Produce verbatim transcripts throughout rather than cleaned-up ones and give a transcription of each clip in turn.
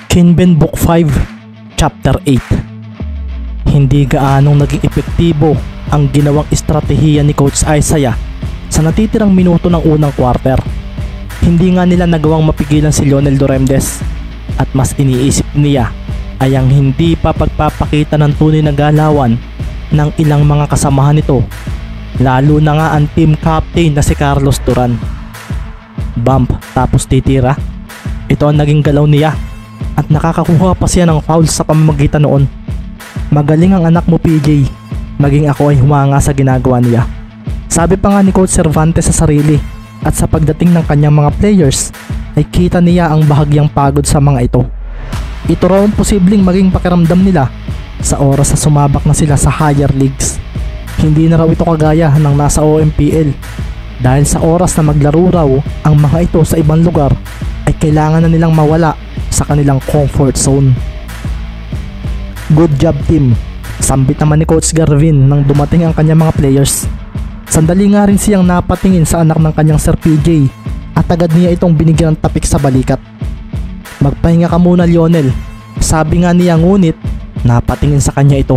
Kinben Book five, Chapter eight. Hindi gaanong naging epektibo ang ginawang estratehiya ni Coach Isaiah sa natitirang minuto ng unang quarter. Hindi nga nila nagawang mapigilan si Lionel Duremdes at mas iniisip niya ay ang hindi pa pagpapakita ng tunay na galawan ng ilang mga kasamahan nito, lalo na nga ang team captain na si Carlos Duran. Bump tapos titira, ito ang naging galaw niya at nakakakuha pa siya ng foul sa pamamagitan noon. Magaling ang anak mo P J, maging ako ay humanga sa ginagawa niya. Sabi pa nga ni Coach Cervantes sa sarili, at sa pagdating ng kanyang mga players ay kita niya ang bahagyang pagod sa mga ito. Ito raw ang posibleng maging pakiramdam nila sa oras na sumabak na sila sa higher leagues. Hindi na raw ito kagaya ng nasa O M P L, dahil sa oras na maglaro raw ang mga ito sa ibang lugar ay kailangan na nilang mawala sa kanilang comfort zone. Good job team, sambit naman ni Coach Garvin nang dumating ang kanyang mga players. Sandali nga rin siyang napatingin sa anak ng kanyang Sir P J at agad niya itong binigyan ng tapik sa balikat. Magpahinga ka muna Lionel, sabi nga niya, ngunit napatingin sa kanya ito.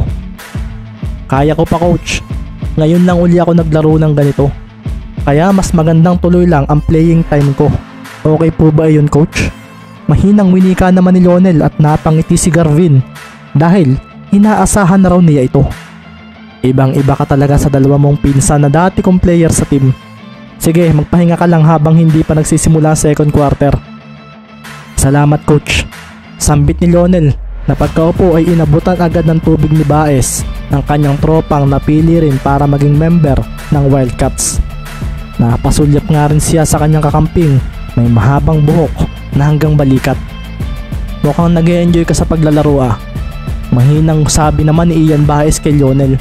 Kaya ko pa coach, ngayon lang uli ako naglaro ng ganito, kaya mas magandang tuloy lang ang playing time ko. Okay po ba yun coach? Mahinang winika naman ni Lionel at napangiti si Garvin dahil inaasahan na raw niya ito. Ibang iba ka talaga sa dalawa mong pinsan na dati kong player sa team. Sige, magpahinga ka lang habang hindi pa nagsisimula ang second quarter. Salamat coach. Sambit ni Lionel na pagkaupo ay inabutan agad ng tubig ni Baez ng kanyang tropang napili rin para maging member ng Wildcats. Napasulyap nga rin siya sa kanyang kakamping, may mahabang buhok na hanggang balikat. Mukhang nag-e-enjoy ka sa paglalaro ah. Mahinang sabi naman ni Ian Baez kay Lionel.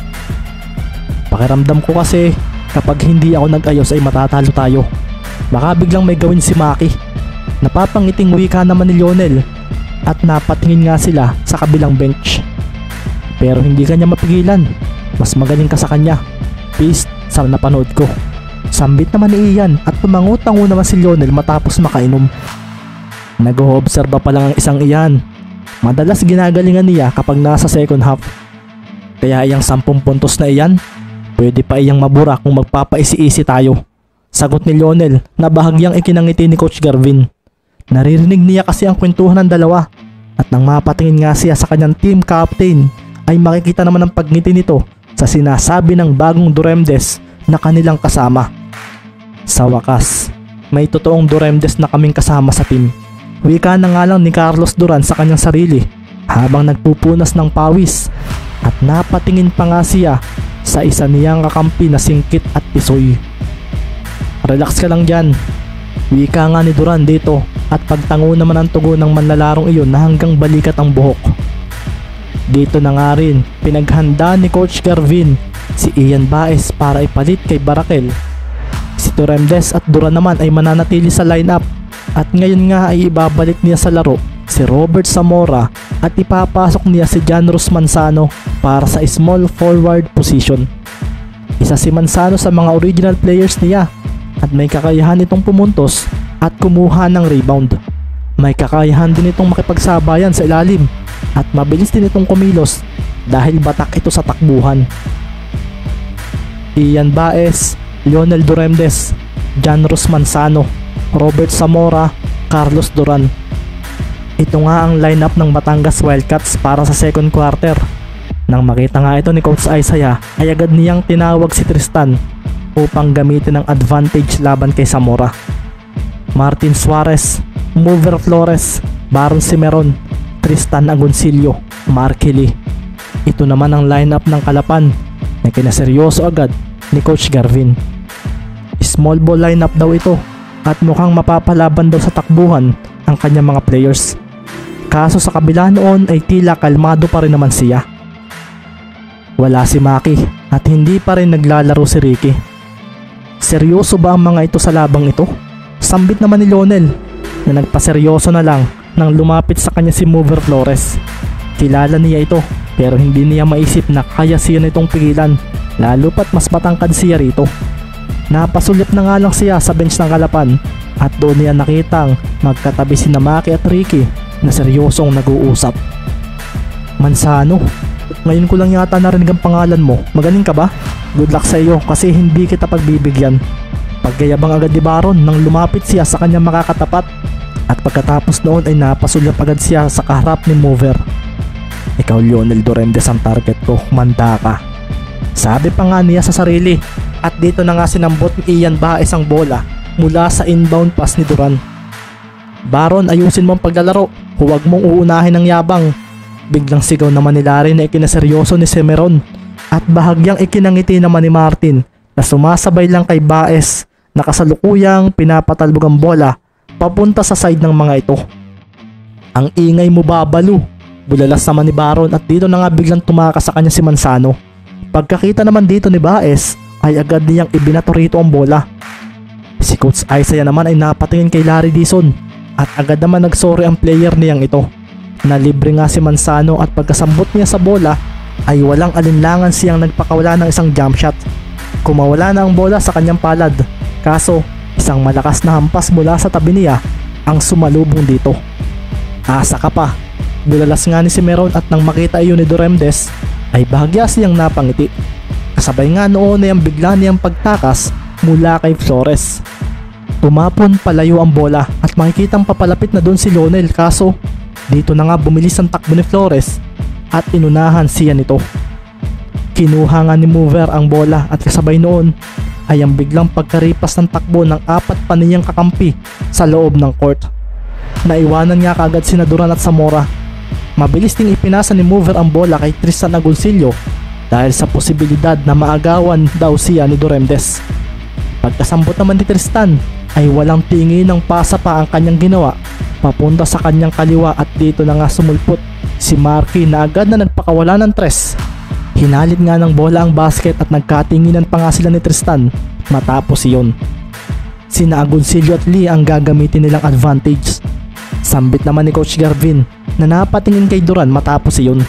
Pakiramdam ko kasi kapag hindi ako nag-ayos ay matatalo tayo. Baka biglang may gawin si Maki. Napapangiting wika naman ni Lionel at napatingin nga sila sa kabilang bench. Pero hindi kanya mapigilan. Mas magaling ka sa kanya. Peace sa napanood ko. Sambit naman ni Ian at tumango-tango naman si Lionel matapos makainom. Nag-o-obserba pa lang ang isang Ian. Madalas ginagalingan niya kapag nasa second half. Kaya iyang sampung puntos na iyan, pwede pa iyang mabura kung magpapaisi-isi tayo. Sagot ni Lionel na bahagyang ikinangiti ni Coach Garvin. Naririnig niya kasi ang kwentuhan ng dalawa at nang mapatingin nga siya sa kanyang team captain ay makikita naman ang pagngiti nito sa sinasabi ng bagong Duremdes na kanilang kasama. Sa wakas, may totoong Duremdes na kaming kasama sa team. Wika na nga lang ni Carlos Duran sa kanyang sarili habang nagpupunas ng pawis at napatingin pa nga siya sa isa niyang kakampi na Singkit at Tisoy. Relax ka lang dyan, wika nga ni Duran dito at pagtango naman ang tugon ng manlalarong iyon na hanggang balikat ang buhok. Dito na nga rin pinaghanda ni Coach Garvin si Ian Baez para ipalit kay Barakel. Si Duremdes at Duran naman ay mananatili sa lineup at ngayon nga ay ibabalik niya sa laro si Robert Zamora at ipapasok niya si Janrus Manzano para sa small forward position. Isa si Manzano sa mga original players niya at may kakayahan itong pumuntos at kumuha ng rebound. May kakayahan din itong makipagsabayan sa ilalim at mabilis din itong kumilos dahil batak ito sa takbuhan. Ian Baez, Lionel Duremdes, Janrus Manzano, Robert Zamora, Carlos Duran. Ito nga ang lineup ng Batangas Wildcats para sa second quarter. Nang makita nga ito ni Coach Isaiah ay agad niyang tinawag si Tristan upang gamitin ang advantage laban kay Zamora. Martin Suarez, Mover Flores, Baron Cimeron, Tristan Agoncillo, Markeli. Ito naman ang lineup ng Kalapan na kinaseryoso agad ni Coach Garvin. Small ball lineup daw ito at mukhang mapapalaban daw sa takbuhan ang kanyang mga players. Kaso sa kabila noon ay tila kalmado pa rin naman siya. Wala si Maki at hindi pa rin naglalaro si Ricky. Seryoso ba ang mga ito sa labang ito? Sambit naman ni Lionel na nagpaseryoso na lang nang lumapit sa kanya si Mover Flores. Kilala niya ito pero hindi niya maisip na kaya siya nitong pigilan, lalo pat mas matangkad siya rito. Napasulyap na nga lang siya sa bench ng Kalapan at doon niya nakitang magkatabi si Maki at Ricky na seryosong nag-uusap. Manzano, ngayon ko lang yata narinig ang pangalan mo. Magaling ka ba? Good luck sa iyo kasi hindi kita pagbibigyan. Paggayabang agad ni Baron nang lumapit siya sa kanyang makakatapat at pagkatapos noon ay napasulyap agad siya sa kaharap ni Mover. Ikaw Lionel Duremdes ang target ko, manda ka. Sabi pa nga niya sa sarili at dito na nga sinambot ni Ian Baez ang bola mula sa inbound pass ni Duran. Baron, ayusin mo ang paglalaro, huwag mong uunahin ng yabang. Biglang sigaw naman ni Larry na ikinaseryoso ni Semeron at bahagyang ikinangiti naman ni Martin na sumasabay lang kay Baez na kasalukuyang pinapatalbog ang bola papunta sa side ng mga ito. Ang ingay mo babalo, bulalas naman ni Baron at dito na nga biglang tumakas sa kanya si Manzano. Pagkakita naman dito ni Baez ay agad niyang ibinato rito ang bola. Si Coach Isaiah naman ay napatingin kay Larry Dizon at agad naman nagsorry ang player niyang ito. Nalibre nga si Manzano at pagkasambot niya sa bola ay walang alinlangan siyang nagpakawala ng isang jump shot. Kumawala na ang bola sa kanyang palad, kaso isang malakas na hampas mula sa tabi niya ang sumalubong dito. Asa ka pa, bulalas nga ni Semeron at nang makita iyon ni Duremdes ay bahagya siyang napangiti. Kasabay nga noon ay ang bigla niyang pagtakas mula kay Flores. Tumapon palayo ang bola at makikitang papalapit na doon si Lionel, kaso dito na nga bumilis ang takbo ni Flores at inunahan siya nito. Kinuha nga ni Mover ang bola at kasabay noon ay ang biglang pagkaripas ng takbo ng apat pa niyang kakampi sa loob ng court. Naiwanan nga kaagad sina Duran at Zamora. Mabilis ding ipinasa ni Mover ang bola kay Tristan Agoncillo dahil sa posibilidad na maagawan daw siya ni Duremdes. Pagkasambot naman ni Tristan ay walang tingin ng pasa pa ang kanyang ginawa papunta sa kanyang kaliwa at dito na nga sumulpot si Marky na agad na nagpakawala ng tres. Hinalit nga ng bola ang basket at nagkatinginan pa nga sila ni Tristan matapos iyon. Sina Agoncillo at Lee ang gagamitin nilang advantage. Sambit naman ni Coach Garvin na napatingin kay Duran matapos iyon.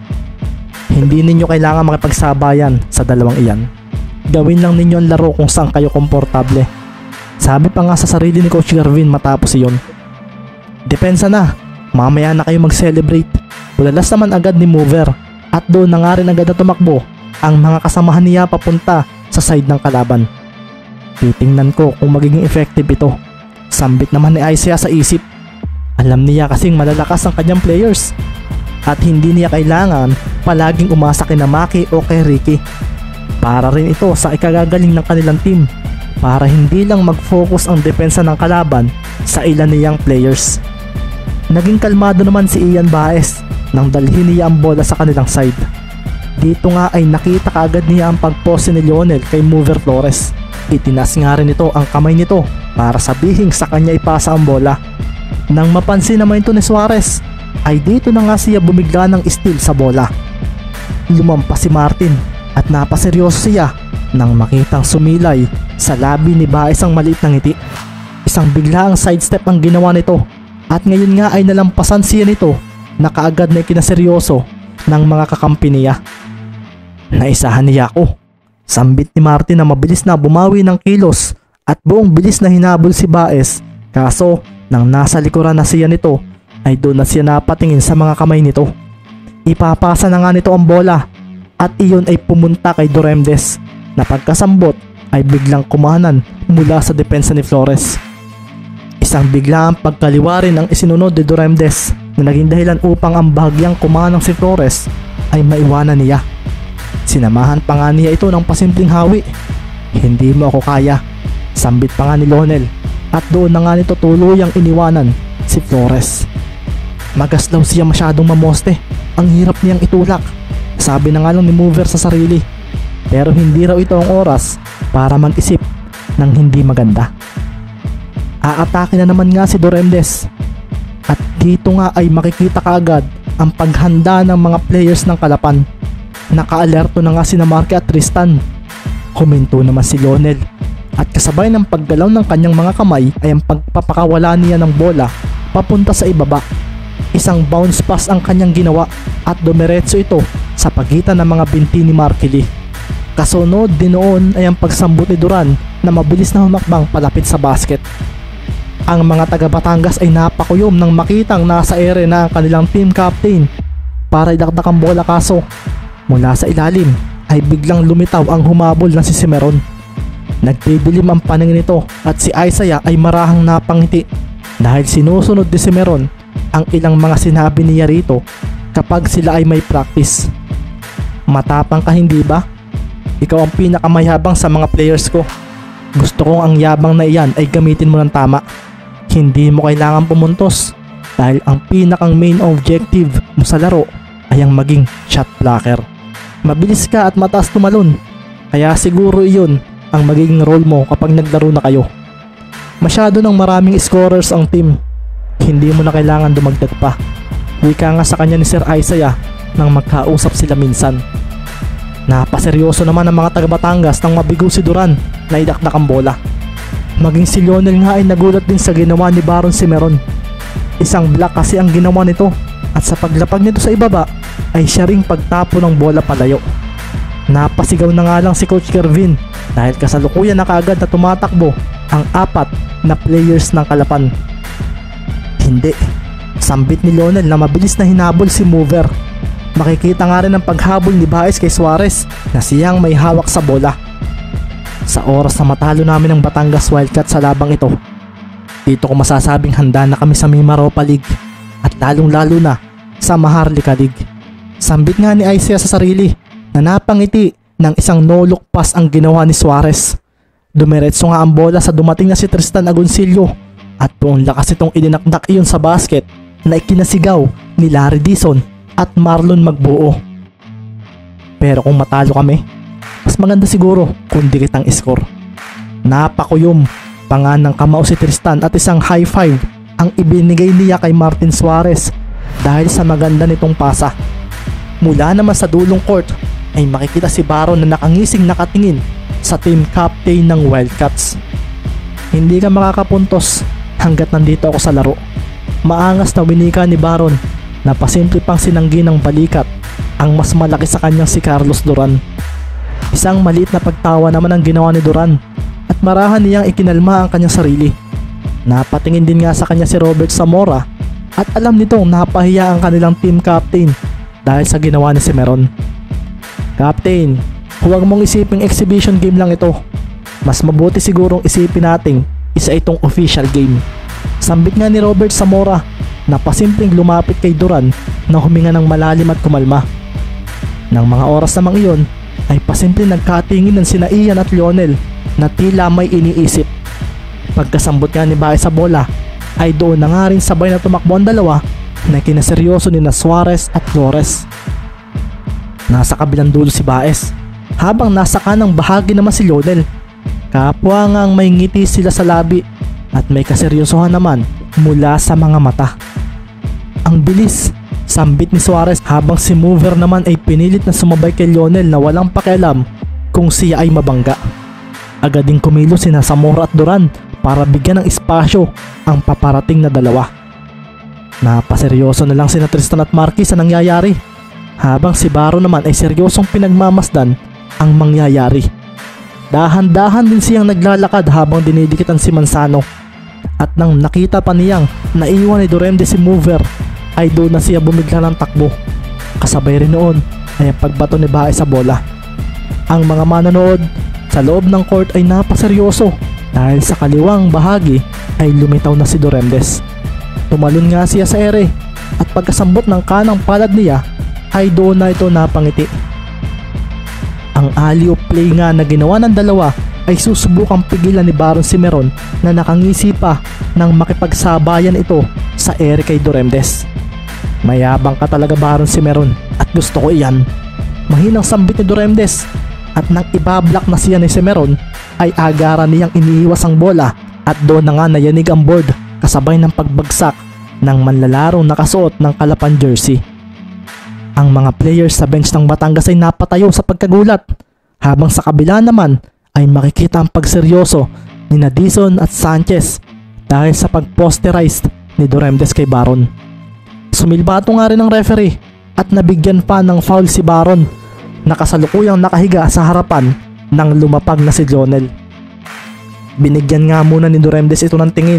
Hindi ninyo kailangan makipagsabayan sa dalawang iyan. Gawin lang ninyo ang laro kung saan kayo komportable. Sabi pa nga sa sarili ni Coach Garvin matapos iyon. Depensa na, mamaya na kayo mag-celebrate. Bulalas naman agad ni Mover at doon na nga rin agad na tumakbo ang mga kasamahan niya papunta sa side ng kalaban. Titingnan ko kung magiging effective ito. Sambit naman ni Isaiah sa isip. Alam niya kasing malalakas ang kanyang players at hindi niya kailangan palaging umasa kay Maki o kay Ricky. Para rin ito sa ikagagaling ng kanilang team para hindi lang mag-focus ang depensa ng kalaban sa ilan niyang players. Naging kalmado naman si Ian Baez nang dalhin niya ang bola sa kanilang side. Dito nga ay nakita kaagad niya ang pagpose ni Lionel kay Mover Flores. Itinas nga rin ito ang kamay nito para sabihing sa kanya ipasa ang bola. Nang mapansin naman ito ni Suarez ay dito na nga siya bumigla ng steal sa bola. Lumampas si Martin at napaseryoso siya nang makitang sumilay sa labi ni Baez ang maliit na ngiti. Isang biglaang sidestep ang ginawa nito at ngayon nga ay nalampasan siya nito na kaagad na ikinaseryoso ng mga kakampi niya. Naisahan niya ako. Sambit ni Martin na mabilis na bumawi ng kilos at buong bilis na hinabol si Baez, kaso nang nasa likuran na siya nito ay doon na siya napatingin sa mga kamay nito. Ipapasa na nga nito ang bola at iyon ay pumunta kay Duremdes na pagkasambot ay biglang kumanan mula sa depensa ni Flores. Isang biglaang pagkaliwa rin ang isinunod ni Duremdes na naging dahilan upang ang bahagyang kumanang si Flores ay maiwanan niya. Sinamahan pa nga niya ito ng pasimpleng hawi. Hindi mo ako kaya, sambit pa nga ni Lionel at doon na nga nito tuluyang iniwanan si Flores. Magas daw siya masyadong mamoste, ang hirap niyang itulak, sabi na nga lang ni Mover sa sarili. Pero hindi raw ito ang oras para mag-isip ng hindi maganda. Aatake na naman nga si Duremdes at dito nga ay makikita kaagad ang paghanda ng mga players ng Kalapan. Naka-alerto na nga si Marky at Tristan. Huminto naman si Lionel at kasabay ng paggalaw ng kanyang mga kamay ay ang pagpapakawala niya ng bola papunta sa ibaba. Isang bounce pass ang kanyang ginawa at dumiretso ito sa pagitan ng mga binti ni Marky Lee. Kasunod din noon ay ang pagsambot ni Duran na mabilis na humakbang palapit sa basket. Ang mga taga Batangas ay napakuyom nang makitang nasa ere na ang kanilang team captain para idakdak ang bola, kaso mula sa ilalim ay biglang lumitaw ang humabol na si Cimarron. Nagdidilim ang paningin nito at si Isaiah ay marahang napangiti dahil sinusunod ni Cimarron ang ilang mga sinabi niya rito kapag sila ay may practice. Matapang ka, hindi ba? Ikaw ang pinakamayabang sa mga players ko. Gusto kong ang yabang na iyan ay gamitin mo ng tama. Hindi mo kailangan pumuntos dahil ang pinakang main objective mo sa laro ay ang maging shot blocker. Mabilis ka at mataas tumalon, kaya siguro iyon ang magiging role mo kapag naglaro na kayo. Masyado ng maraming scorers ang team, hindi mo na kailangan dumagdag pa. Wika nga sa kanya ni Sir Isaiah nang magkausap sila minsan. Napaseryoso naman ang mga taga Batangas nang mabigo si Duran na idakdak ang bola. Maging si Lionel nga ay nagulat din sa ginawa ni Baron Cimarron. Isang block kasi ang ginawa nito at sa paglapag nito sa ibaba ay siya ring pagtapo ng bola palayo. Napasigaw na nga lang si Coach Kervin dahil kasalukuyan na kaagad na tumatakbo ang apat na players ng Kalapan. Hindi, sambit ni Lionel na mabilis na hinabol si Mover. Makikita nga rin ang paghabol ni Baez kay Suarez na siyang may hawak sa bola. Sa oras na matalo namin ng Batangas Wildcats sa labang ito, dito ko masasabing handa na kami sa Mimaropa League at lalong lalo na sa Maharlika League. Sambit nga ni Isaiah sa sarili na napangiti ng isang no-look pass ang ginawa ni Suarez. Dumiretso nga ang bola sa dumating na si Tristan Agoncillo at buong lakas itong idinakdak iyon sa basket na ikinasigaw ni Larry Dizon at Marlon Magbuo. Pero kung matalo kami, mas maganda siguro kung dikit ang score. Napakuyom pa nga ng kamao si Tristan at isang high five ang ibinigay niya kay Martin Suarez dahil sa maganda nitong pasa. Mula naman sa dulong court ay makikita si Baron na nakangising nakatingin sa team captain ng Wildcats. Hindi ka makakapuntos hanggat nandito ako sa laro. Maangas na winika ni Baron na pasimple pang sinanggi ng balikat ang mas malaki sa kanyang si Carlos Duran. Isang maliit na pagtawa naman ang ginawa ni Duran at marahan niyang ikinalma ang kanyang sarili. Napatingin din nga sa kanya si Robert Zamora at alam nitong napahiya ang kanilang team captain dahil sa ginawa ni Cimarron. Captain, huwag mong isiping exhibition game lang ito. Mas mabuti sigurong isipin nating isa itong official game. Sambit nga ni Robert Zamora na pasimpleng lumapit kay Duran na huminga ng malalim at kumalma. Nang mga oras namang iyon ay pasimpleng nagkatingin ng sina Ian at Lionel na tila may iniisip. Pagkasambot nga ni Baez sa bola ay doon na nga rin sabay na tumakbo ang dalawa na kinaseryoso ni na Suarez at Flores. Nasa kabilang dulo si Baez habang nasa kanang bahagi naman si Lionel. Kapwa nga ang may ngiti sila sa labi at may kaseryosohan naman mula sa mga mata. Ang bilis, sambit ni Suarez habang si Mover naman ay pinilit na sumabay kay Lionel na walang pakialam kung siya ay mabangga. Agad ding kumilos sina Zamora at Duran para bigyan ng espasyo ang paparating na dalawa. Napaseryoso na lang sina Tristan at Marky sa nangyayari habang si Baron naman ay seryosong pinagmamasdan ang mangyayari. Dahan-dahan din siyang naglalakad habang dinidikitan si Manzano at nang nakita pa niyang naiwan ni Duremde si Mover ay doon na siya bumigla ng takbo. Kasabay rin noon ay ang pagbato ni Baez sa bola. Ang mga manonood sa loob ng court ay napaseryoso dahil sa kaliwang bahagi ay lumitaw na si Duremdes. Tumalon nga siya sa ere at pagkasambot ng kanang palad niya ay doon na ito napangiti. Ang alley-oop play nga na ginawa ng dalawa ay susubukang pigilan ni Baron Cimarron na nakangisi pa nang makipagsabayan ito sa ere kay Duremdes. Mayabang ka talaga, Baron Cimarron, at gusto ko iyan. Mahinang sambit ni Duremdes at nang ibablock na siya ni Cimarron ay agaran niyang iniiwas ang bola at doon na nga nayanig ang board kasabay ng pagbagsak ng manlalarong nakasuot ng Kalapan jersey. Ang mga players sa bench ng Batangas ay napatayo sa pagkagulat habang sa kabila naman ay makikita ang pagseryoso ni Dizon at Sanchez dahil sa pagposterized ni Duremdes kay Baron. Sumilbato nga rin ang referee at nabigyan pa ng foul si Baron na kasalukuyang nakahiga sa harapan ng lumapag na si Lionel. Binigyan nga muna ni Duremdes ito ng tingin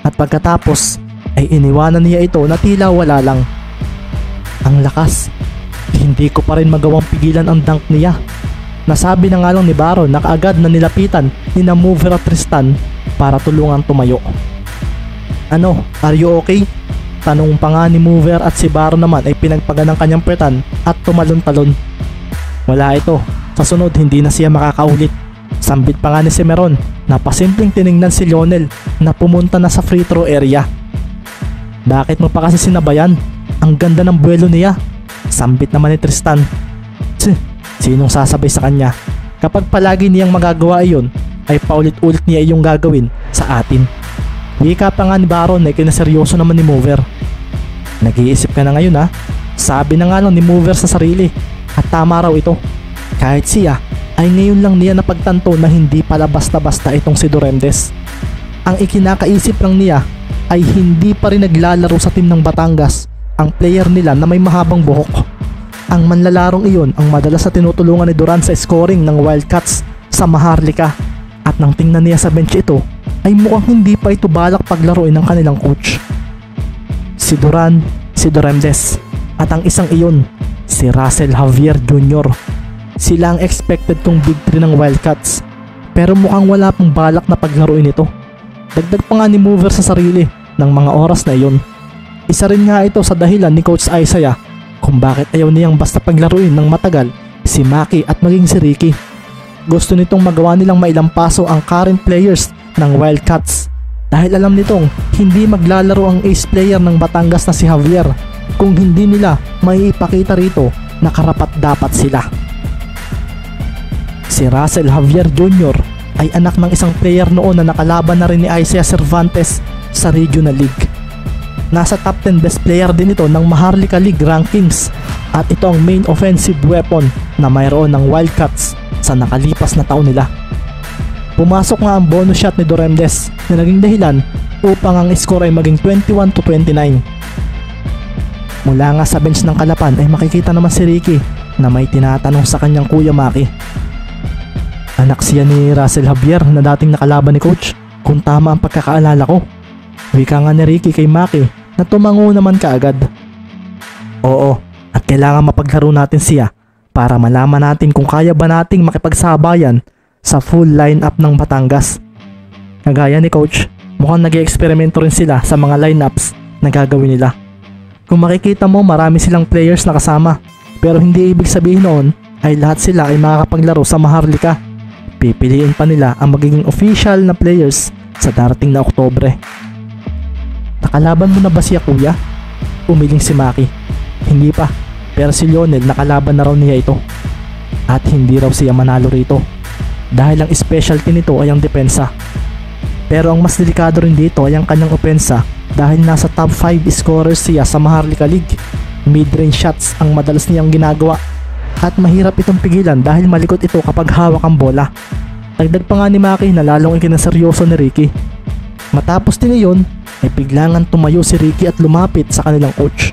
At pagkatapos ay iniwanan niya ito na tila wala lang. Ang lakas, hindi ko pa rin magawang pigilan ang dunk niya. Nasabi na nga lang ni Baron na kaagad na nilapitan ni na Mover at Tristan para tulungang tumayo. Ano, are you okay? Tanong pa nga ni Mover at si Baron naman ay pinagpagan ng kanyang petan at tumalon-talon. Wala ito, sa sunod hindi na siya makakaulit. Sambit pa nga ni Cimarron na pasimpleng tiningnan si Lionel na pumunta na sa free throw area. Bakit mo pa kasi sinabayan? Ang ganda ng buwelo niya. Sambit naman ni Tristan. Tch, sinong sasabay sa kanya? Kapag palagi niyang magagawa iyon, ay paulit-ulit niya iyong gagawin sa atin. Wika pa nga ni Baron ay kinaseryoso naman ni Mover. Nag-iisip ka na ngayon ha? Sabi na nga lang ni Mover sa sarili at tama raw ito. Kahit siya ay ngayon lang niya napagtanto na hindi pala basta-basta itong si Duremdes. Ang ikinakaisip lang niya ay hindi pa rin naglalaro sa team ng Batangas ang player nila na may mahabang buhok. Ang manlalarong iyon ang madalas na tinutulungan ni Duran sa scoring ng Wildcats sa Maharlika. At nang tingnan niya sa bench ito ay mukhang hindi pa ito balak paglaruin ng kanilang coach. Si Duran, si Duremdes at ang isang iyon, si Russell Javier Junior Sila ang expected kong big three ng Wildcats, pero mukhang wala pang balak na paglaruin ito. Dagdag pa nga ni Mover sa sarili ng mga oras na iyon. Isa rin nga ito sa dahilan ni Coach Isaiah kung bakit ayaw niyang basta paglaruin ng matagal si Maki at maging si Ricky. Gusto nitong magawa nilang mailampaso ang current players ng Wildcats dahil alam nitong hindi maglalaro ang ace player ng Batangas na si Javier kung hindi nila maiipakita rito na karapat dapat sila. Si Russell Javier Junior ay anak ng isang player noon na nakalaban na rin ni Isaiah Cervantes sa Regional League. Nasa top ten best player din ito ng Maharlika League rankings at ito ang main offensive weapon na mayroon ng Wildcats sa nakalipas na taon nila. Pumasok nga ang bonus shot ni Duremdes na naging dahilan upang ang score ay maging twenty-one to twenty-nine. Mula nga sa bench ng Kalapan ay makikita naman si Ricky na may tinatanong sa kanyang kuya Maki. Anak siya ni Russell Javier na dating nakalaban ni Coach kung tama ang pagkakaalala ko. Wika nga ni Ricky kay Maki na tumango naman kaagad. Oo, at kailangan mapaglaro natin siya para malaman natin kung kaya ba nating makipagsabayan sa full lineup ng Batangas. Kagaya ni Coach, mukhang nag-i-eksperimento rin sila sa mga lineups na gagawin nila. Kung makikita mo marami silang players na kasama, pero hindi ibig sabihin noon ay lahat sila ay makakapaglaro sa Maharlika. Pipiliin pa nila ang magiging official na players sa darating na Oktubre. Nakalaban mo na ba siya kuya? Umiling si Maki. Hindi pa, pero si Lionel nakalaban na raw niya ito. At hindi raw siya manalo rito dahil ang specialty nito ay ang depensa. Pero ang mas delikado rin dito ay ang kanyang opensa dahil nasa top five scorers siya sa Maharlika League. Mid-range shots ang madalas niyang ginagawa at mahirap itong pigilan dahil malikot ito kapag hawak ang bola. Dagdag pa nga ni Maki na lalong ikinaseryoso ni Ricky. Matapos din iyon ay biglangan tumayo si Ricky at lumapit sa kanilang coach.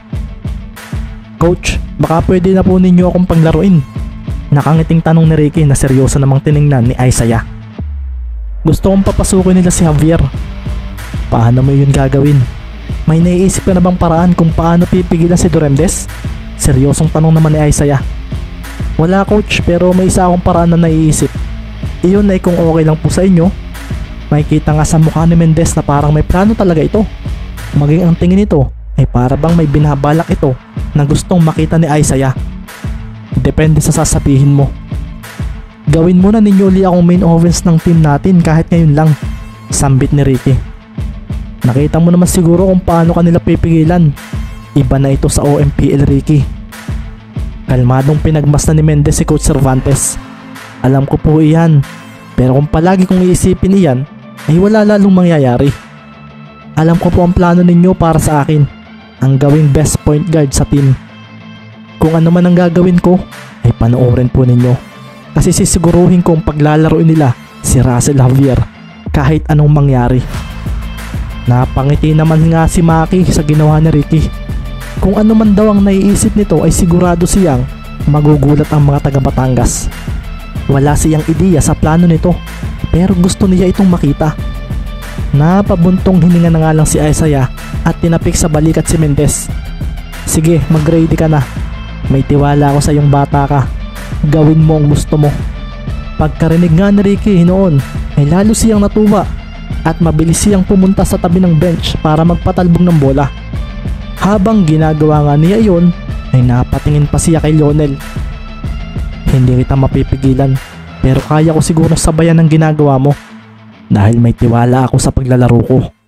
Coach, baka pwede na po ninyo akong paglaruin. Nakangiting tanong ni Ricky na seryoso namang tiningnan ni Isaiah. Gusto kong papasukin nila si Javier. Paano mo yun gagawin? May naiisip ka na bang paraan kung paano pipigilan si Duremdes? Seryosong tanong naman ni Isaiah. Wala coach, pero may isa akong paraan na naiisip. Iyon ay kung okay lang po sa inyo. Makikita nga sa mukha ni Mendez na parang may plano talaga ito. Maging ang tingin nito ay para bang may binabalak ito na gustong makita ni Isaiah. Depende sa sasabihin mo. Gawin mo na ninyo uli akong main offense ng team natin kahit ngayon lang, sambit ni Ricky. Nakita mo naman siguro kung paano kanila pipigilan. Iba na ito sa O M P L Ricky. Kalmadong pinagmasdan ni Mendez si Coach Cervantes. Alam ko po iyan, pero kung palagi kong iisipin iyan ay wala lalong mangyayari. Alam ko po ang plano ninyo para sa akin, ang gawing best point guard sa team. Kung ano man ang gagawin ko ay panoorin po ninyo, kasi sisiguruhin kong paglalaroin nila si Russell Javier kahit anong mangyari. Napangiti naman nga si Maki sa ginawa ni Ricky. Kung ano man daw ang naiisip nito ay sigurado siyang magugulat ang mga taga Batangas. Wala siyang ideya sa plano nito, pero gusto niya itong makita. Napabuntong hininga na nga lang si Isaiah at tinapik sa balikat si Mendez. Sige, mag-ready ka na. May tiwala ako sa iyong bata ka. Gawin mo ang gusto mo. Pagkarinig nga ni Ricky noon ay lalo siyang natuwa at mabilis siyang pumunta sa tabi ng bench para magpatalbog ng bola. Habang ginagawa nga niya iyon ay napatingin pa siya kay Lionel. Hindi kita mapipigilan pero kaya ko siguro sabayan ang ginagawa mo dahil may tiwala ako sa paglalaro ko.